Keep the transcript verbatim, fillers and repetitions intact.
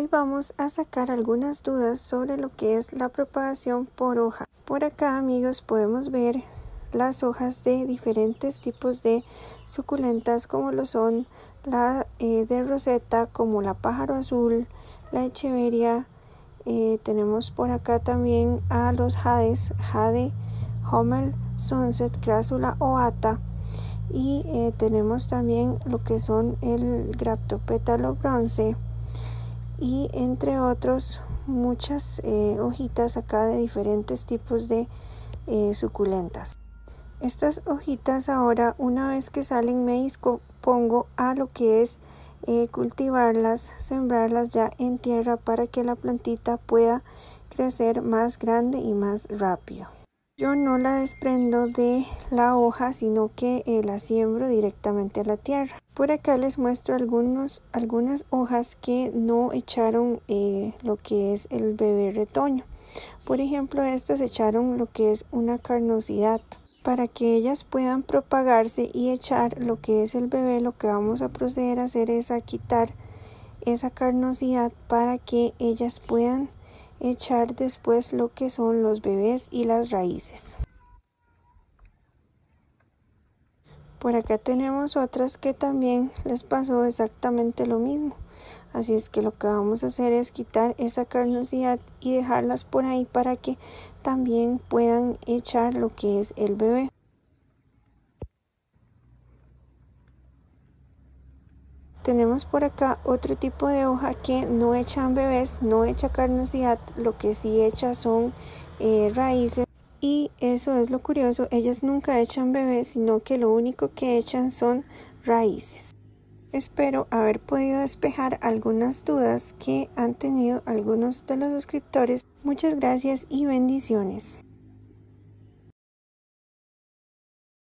Hoy vamos a sacar algunas dudas sobre lo que es la propagación por hoja. Por acá, amigos, podemos ver las hojas de diferentes tipos de suculentas, como lo son la eh, de roseta, como la pájaro azul, la echeveria. Eh, tenemos por acá también a los jades, jade, hummel, sunset, crassula ovata. Y eh, tenemos también lo que son el graptopétalo bronce, y entre otros muchas eh, hojitas acá de diferentes tipos de eh, suculentas. Estas hojitas ahora, una vez que salen, me dispongo a lo que es eh, cultivarlas, sembrarlas ya en tierra para que la plantita pueda crecer más grande y más rápido. Yo no la desprendo de la hoja, sino que eh, la siembro directamente a la tierra. Por acá les muestro algunos, algunas hojas que no echaron eh, lo que es el bebé retoño. Por ejemplo, estas echaron lo que es una carnosidad. Para que ellas puedan propagarse y echar lo que es el bebé, lo que vamos a proceder a hacer es a quitar esa carnosidad para que ellas puedan echar después lo que son los bebés y las raíces. Por acá tenemos otras que también les pasó exactamente lo mismo, así es que lo que vamos a hacer es quitar esa carnosidad y dejarlas por ahí para que también puedan echar lo que es el bebé. Tenemos por acá otro tipo de hoja que no echan bebés, no echa carnosidad, lo que sí echa son eh, raíces, y eso es lo curioso, ellas nunca echan bebés, sino que lo único que echan son raíces. Espero haber podido despejar algunas dudas que han tenido algunos de los suscriptores. Muchas gracias y bendiciones.